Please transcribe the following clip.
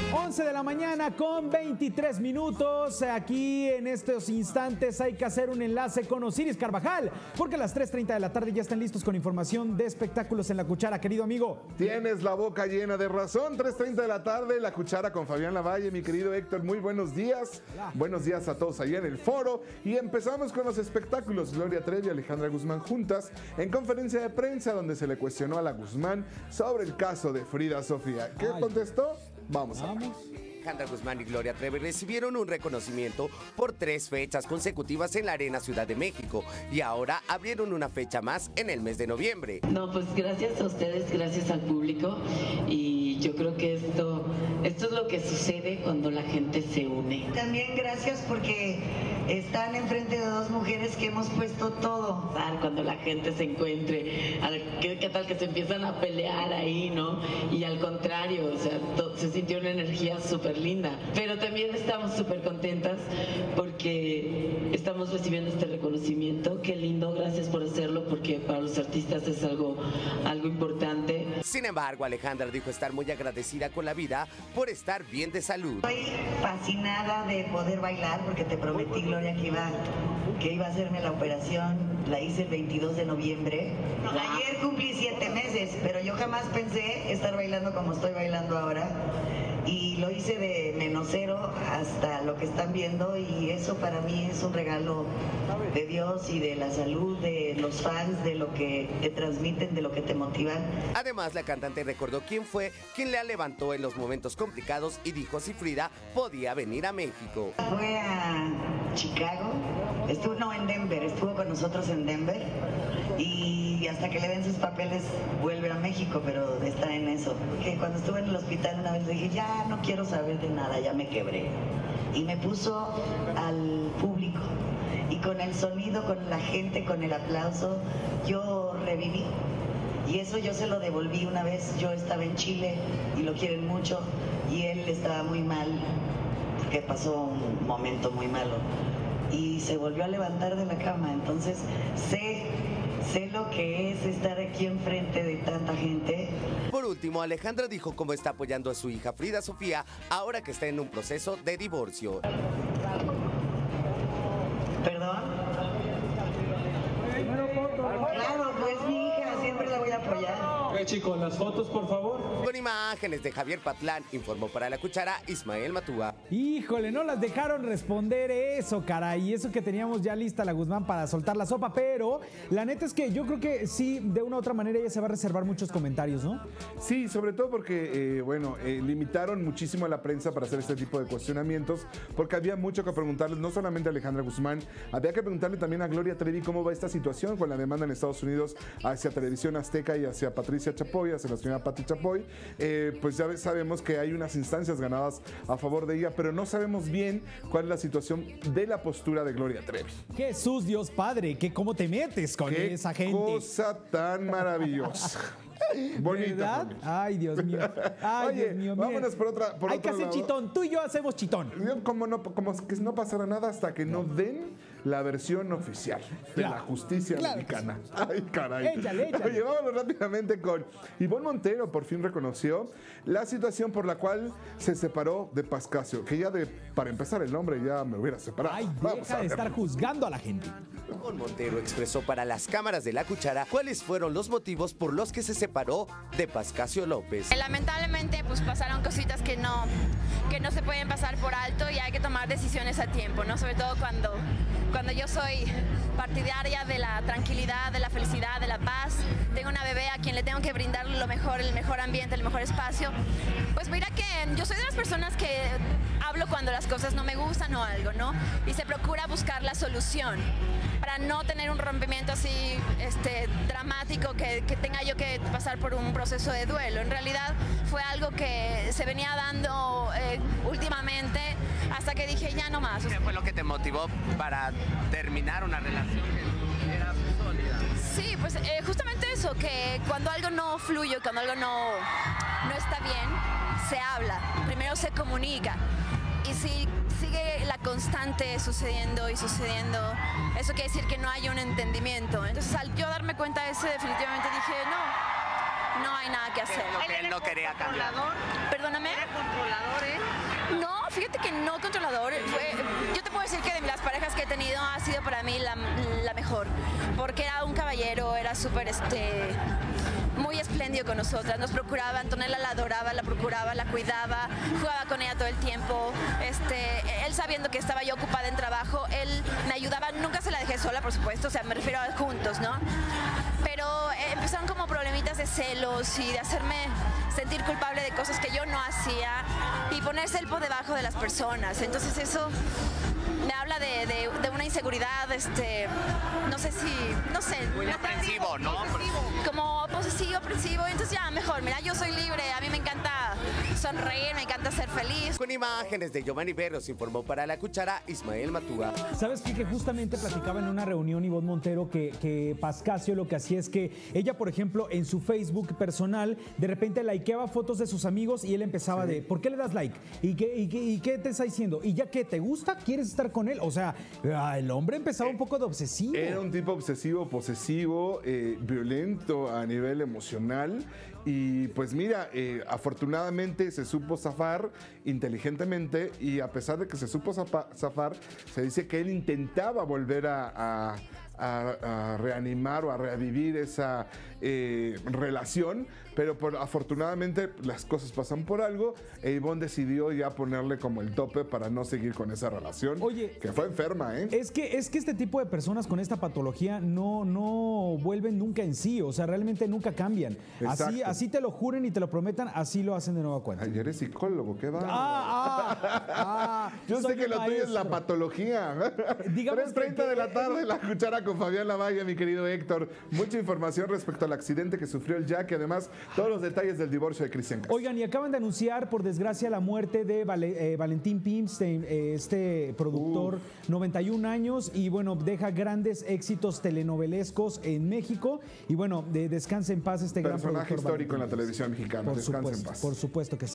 11 de la mañana con 23 minutos. Aquí en estos instantes hay que hacer un enlace con Osiris Carvajal, porque a las 3:30 de la tarde ya están listos con información de espectáculos en La Cuchara, querido amigo. Tienes la boca llena de razón. 3:30 de la tarde, La Cuchara con Fabián Lavalle. Mi querido Héctor, muy buenos días. Hola. Buenos días a todos allá en el foro. Y empezamos con los espectáculos. Gloria Trevi y Alejandra Guzmán juntas en conferencia de prensa donde se le cuestionó a la Guzmán sobre el caso de Frida Sofía. ¿Qué contestó? Vamos a ver. Alejandra Guzmán y Gloria Trevi recibieron un reconocimiento por 3 fechas consecutivas en la Arena Ciudad de México y ahora abrieron una fecha más en el mes de noviembre. No, pues gracias a ustedes, gracias al público, y yo creo que esto es lo que sucede cuando la gente se une. También gracias porque están enfrente de 2 mujeres que hemos puesto todo. Cuando la gente se encuentre, ¿qué tal que se empiezan a pelear ahí, no? Y al contrario, o sea, se sintió una energía súper linda. Pero también estamos súper contentas porque estamos recibiendo este reconocimiento. Qué lindo, gracias por hacerlo, porque para los artistas es algo importante. Sin embargo, Alejandra dijo estar muy agradecida con la vida por estar bien de salud. Estoy fascinada de poder bailar porque te prometí, Gloria, que iba a hacerme la operación. La hice el 22 de noviembre. Ayer cumplí 7 meses, pero yo jamás pensé estar bailando como estoy bailando ahora. Y lo hice de -0 hasta lo que están viendo, y eso para mí es un regalo de Dios y de la salud, de los fans, de lo que te transmiten, de lo que te motivan. Además, la cantante recordó quién fue quien la levantó en los momentos complicados y dijo si Frida podía venir a México. Fue a Chicago, en Denver, estuvo con nosotros en Denver, y hasta que le den sus papeles vuelve a México, pero está en eso. Que cuando estuve en el hospital una vez le dije, ya no quiero saber de nada, ya me quebré. Y me puso al público, y con el sonido, con la gente, con el aplauso, yo reviví. Y eso yo se lo devolví una vez. Yo estaba en Chile y lo quieren mucho, y él estaba muy mal porque pasó un momento muy malo y se volvió a levantar de la cama. Entonces sé lo que es estar aquí enfrente de tanta gente. Por último, Alejandra dijo cómo está apoyando a su hija Frida Sofía ahora que está en un proceso de divorcio. ¿Perdón? Claro, pues mi hija, siempre la voy a apoyar. Chicos, las fotos, por favor. Con imágenes de Javier Patlán, informó para La Cuchara Ismael Matúa. Híjole, no las dejaron responder eso, caray. Y eso que teníamos ya lista la Guzmán para soltar la sopa, pero la neta es que yo creo que sí, de una u otra manera ella se va a reservar muchos comentarios, ¿no? Sí, sobre todo porque, limitaron muchísimo a la prensa para hacer este tipo de cuestionamientos, porque había mucho que preguntarles, no solamente a Alejandra Guzmán, había que preguntarle también a Gloria Trevi cómo va esta situación con la demanda en Estados Unidos hacia Televisión Azteca y hacia Patricia Chapoy, hacia la señora Pati Chapoy. Pues ya sabemos que hay unas instancias ganadas a favor de ella, pero no sabemos bien cuál es la situación de la postura de Gloria Trevi. Jesús, Dios Padre, ¿cómo te metes con esa gente? ¡Qué cosa tan maravillosa! Bonita. ¿Verdad? Ay, Dios mío. Ay, Oye, Dios mío. vámonos por otra. Hay que hacer chitón. Tú y yo hacemos chitón. Como que no pasará nada hasta que no den la versión oficial de la justicia americana. Ay, caray. Échale. Oye, vámonos rápidamente con Ivonne Montero. Por fin reconoció la situación por la cual se separó de Pascasio. Que ya para empezar el nombre ya me hubiera separado. Ay, deja de estar juzgando a la gente. Ivonne Montero expresó para las cámaras de La Cuchara cuáles fueron los motivos por los que se separó de Pascasio López. Lamentablemente, pues pasaron cositas que no se pueden pasar por alto, y hay que tomar decisiones a tiempo, ¿no? Sobre todo cuando yo soy partidaria de la tranquilidad, de la felicidad, de la paz. Tengo una bebé a quien le tengo que brindar lo mejor, el mejor ambiente, el mejor espacio. Pues mira que yo soy de las personas que hablo cuando las cosas no me gustan o algo, ¿no? Y se procura buscar la solución para no tener un rompimiento así dramático que tenga yo que pasar por un proceso de duelo. En realidad fue algo que se venía dando últimamente, hasta que dije ya no más. ¿Qué fue lo que te motivó para terminar una relación que era sólida? Sí, pues justamente eso, que cuando algo no fluye, cuando algo no está bien, se habla, primero se comunica. Y si sigue la constante sucediendo y sucediendo, eso quiere decir que no hay un entendimiento. Entonces, al yo darme cuenta de eso, definitivamente dije, no hay nada que hacer. Lo que él no quería cambiar. Perdóname. ¿Era controlador, No, fíjate que no controlador. Yo te puedo decir que de las parejas que he tenido ha sido para mí la mejor. Porque era un caballero, era súper muy espléndido con nosotras. Nos procuraba, Antonella la adoraba, la procuraba, la cuidaba, jugaba con ella todo el tiempo. Él sabiendo que estaba yo ocupada en trabajo, él me ayudaba. Nunca se la dejé sola, por supuesto, o sea, me refiero a juntos, ¿no? Pero empezaron como problemitas de celos y de hacerme sentir culpable de cosas que yo no hacía y ponerse el por debajo de las personas. Entonces eso me habla de una inseguridad, no sé. Muy aprensivo, ¿no? Como posesivo, aprensivo. Entonces ya, mejor, mira, yo soy libre, a mí me encanta sonreír, me encanta ser feliz. Con imágenes de Giovanni Berros informó para La Cuchara Ismael Matúa. ¿Sabes qué? Que justamente platicaba en una reunión Ivonne Montero que Pascasio lo que hacía es que ella, por ejemplo, en su Facebook personal, de repente likeaba fotos de sus amigos y él empezaba de, ¿por qué le das like? ¿Y qué te está diciendo? ¿Y ya qué? ¿Te gusta? ¿Quieres estar con él? O sea, el hombre empezaba un poco de obsesivo. Era un tipo obsesivo, posesivo, violento a nivel emocional. Y pues mira, afortunadamente se supo zafar inteligentemente y a pesar de que se supo zafar, se dice que él intentaba volver a reanimar o a revivir esa relación, pero afortunadamente las cosas pasan por algo e Ivonne decidió ya ponerle como el tope para no seguir con esa relación. Oye, que fue enferma, ¿eh? Es que este tipo de personas con esta patología no vuelven nunca en sí, o sea, realmente nunca cambian. Así te lo juren y te lo prometan, así lo hacen de nueva cuenta. Ay, eres psicólogo, qué va. Yo sé que lo tuyo es la patología. 3:30 de la tarde, La Cuchara con Fabián Lavalle, mi querido Héctor. Mucha información respecto al accidente que sufrió el Jack y además todos los detalles del divorcio de Cristian Castro. Oigan, y acaban de anunciar, por desgracia, la muerte de Valentín Pimstein, este productor, 91 años, y bueno, deja grandes éxitos telenovelescos en México. Y bueno, descanse en paz este gran productor. Personaje histórico en la televisión mexicana. Descanse en paz. Por supuesto que sí.